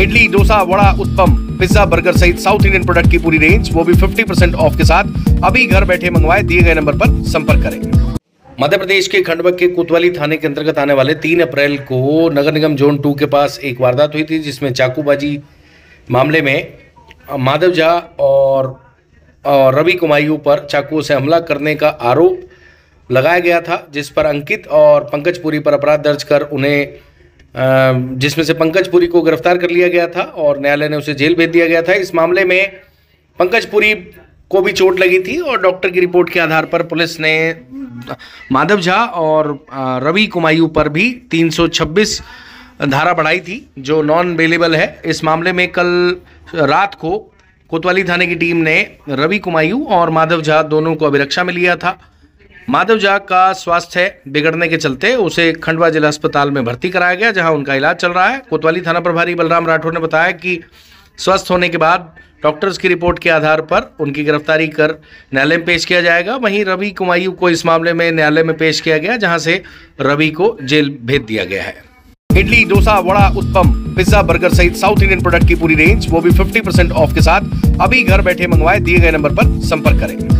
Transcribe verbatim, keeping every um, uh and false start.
Idli, dosa, vada, uttapam, pizza, burger सहित South Indian product की पूरी रेंज, वो भी पचास परसेंट ऑफ के साथ। अभी घर बैठे मंगवाए, दिए गए नंबर पर संपर्क करें। मध्य प्रदेश के खंडवा के कोतवाली थाने के अंतर्गत आने वाले तीन अप्रैल को नगर निगम जोन टू के पास एक वारदात हुई थी, जिसमें चाकूबाजी मामले में माधव झा और, और रवि कुमायूं पर चाकू से हमला करने का आरोप लगाया गया था, जिस पर अंकित और पंकज पुरी पर अपराध दर्ज कर उन्हें जिसमें से पंकज पुरी को गिरफ्तार कर लिया गया था और न्यायालय ने उसे जेल भेज दिया गया था। इस मामले में पंकज पुरी को भी चोट लगी थी और डॉक्टर की रिपोर्ट के आधार पर पुलिस ने माधव झा और रवि कुमायूं पर भी तीन सौ छब्बीस धारा बढ़ाई थी, जो नॉन बेलेबल है। इस मामले में कल रात को कोतवाली थाने की टीम ने रवि कुमायूं और माधव झा दोनों को अभिरक्षा में लिया था। माधव झा का स्वास्थ्य बिगड़ने के चलते उसे खंडवा जिला अस्पताल में भर्ती कराया गया, जहां उनका इलाज चल रहा है। कोतवाली थाना प्रभारी बलराम राठौर ने बताया कि स्वस्थ होने के बाद डॉक्टर्स की रिपोर्ट के आधार पर उनकी गिरफ्तारी कर न्यायालय में पेश किया जाएगा। वहीं रवि कुमायूं को इस मामले में न्यायालय में पेश किया गया, जहां से रवि को जेल भेज दिया गया है। इडली, डोसा, वड़ा, उत्पम, पिज्जा, बर्गर सहित साउथ इंडियन प्रोडक्ट की पूरी रेंज, वो भी पचास परसेंट ऑफ के साथ। अभी घर बैठे मंगवाए, दिए गए नंबर पर संपर्क करें।